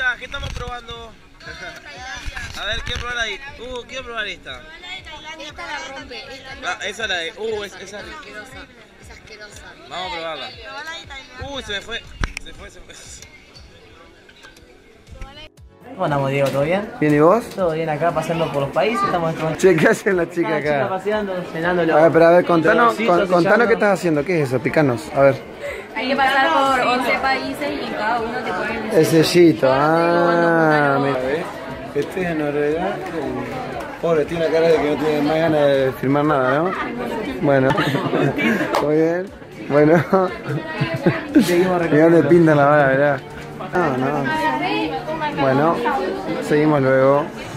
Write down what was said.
Hola, ¿qué estamos probando? A ver, quiero probar ahí. Quiero probar esta. Esta la rompe. Esa es la de. esa es asquerosa. Es asquerosa. Vamos a probarla. Se me fue. Se fue. ¿Cómo andamos, Diego? ¿Todo bien? ¿Bien y vos? Todo bien acá, pasando por los países, estamos en Che, ¿qué hace la chica acá? chica paseando, cenando los... A ver, contanos qué estás haciendo, ¿qué es eso? Picanos, a ver. Hay que pasar por 11 países y en cada uno te ponen El sellito, mira. Este es Noruega. Pobre, tiene la cara de que no tiene más ganas de filmar nada, ¿no? Bueno, muy bien. Bueno, mirá dónde pintan la vara, ¿verdad? No. Bueno, seguimos luego.